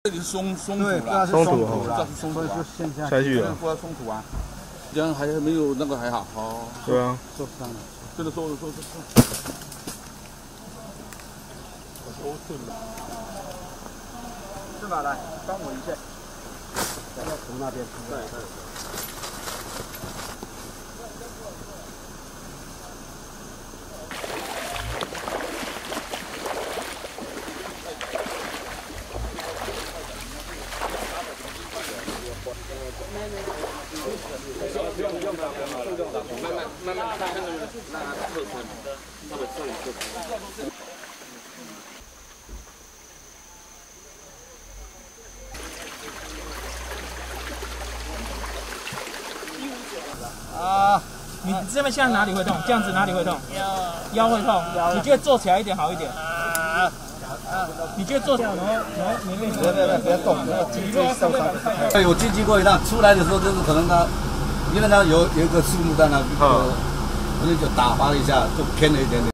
这里是松土了， 松土这是松土啊， 下去了， 过来松土啊，这样还没有那个还好，哦， 对啊， 收不上了，真的收。我是吧？来，帮我一下，要从那边出来。慢慢看那个，那特色，他们这里就可以。 啊，你这边现在哪里会痛？这样子哪里会痛？腰会痛。你觉得坐起来一点好一点？你觉得坐起来，然后你别动，脊椎受伤。 对，我进去过一趟，出来的时候就是可能他，因为他有一个树木在那，可能就打滑一下，就偏了一点点。